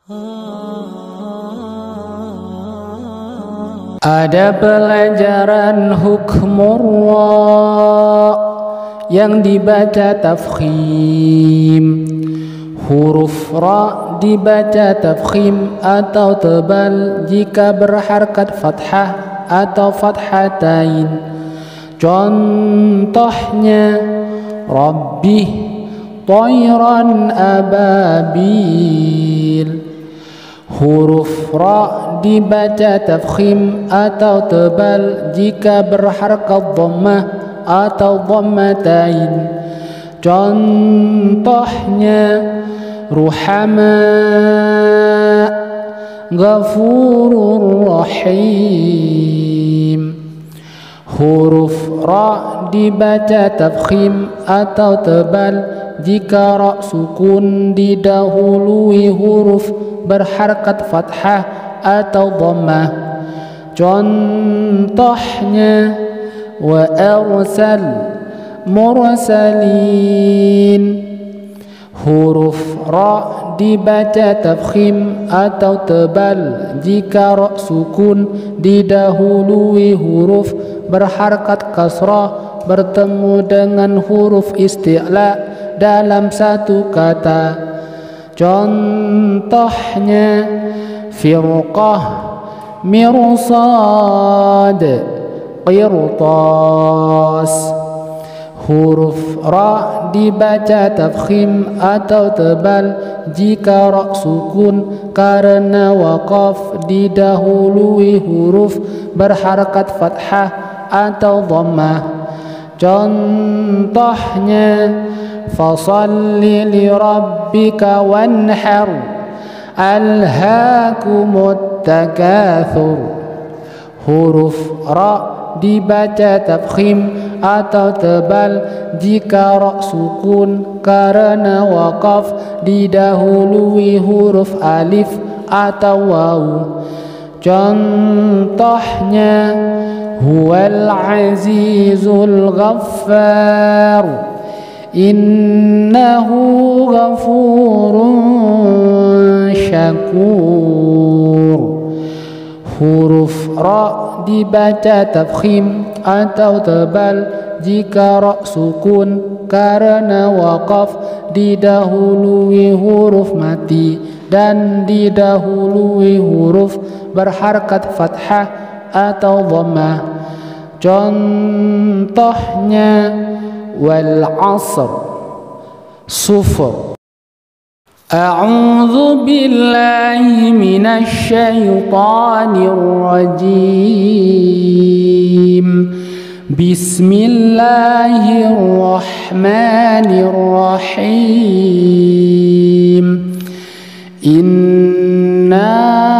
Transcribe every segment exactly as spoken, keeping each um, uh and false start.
Ada pelajaran hukmur yang dibaca tafkhim. Huruf ra dibaca tafkhim atau tebal jika berharkat fathah atau fathatain. Contohnya Rabbih Tayran ababil. Huruf ra dibaca tafkhim atau tebal jika berharkat dhammah atau dhammatain. Contohnya Ruhama Ghafurur Rahim. Huruf ra dibaca tafkhim atau tebal jika ra sukun didahului huruf berharkat fathah atau dhammah. Contohnya wa arsal mursalin. Huruf ra dibaca tafkhim atau tebal jika ra sukun didahului huruf berharkat kasrah bertemu dengan huruf isti'la dalam satu kata. Contohnya firqah, mirsad, qirtas. Huruf ra dibaca tafkhim atau tebal jika ra sukun karena waqaf didahului huruf berharkat fathah atau dhammah. Contohnya fasalli li rabbika wanhar, alhaakumut takatsur. Huruf ra dibaca tafkhim atau tebal jika ra sukun karena waqaf didahului huruf alif atau waw. Contohnya huwal azizul ghaffar, innahu ghafurun syakur. Huruf ra dibaca tafkhim atau tebal jika ra sukun karena waqaf didahului huruf mati dan didahului huruf berharkat fathah atau dhammah. Contohnya wal asr, sufur. A'udzu billahi minasy syaithanir rajim. Bismillahirrahmanirrahim. Inna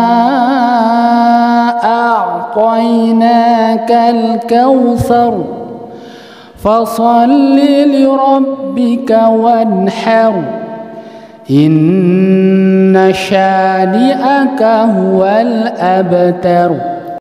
a'tainakal kautsar fasalli li rabbika wanhar, inna syani'aka huwal abtar.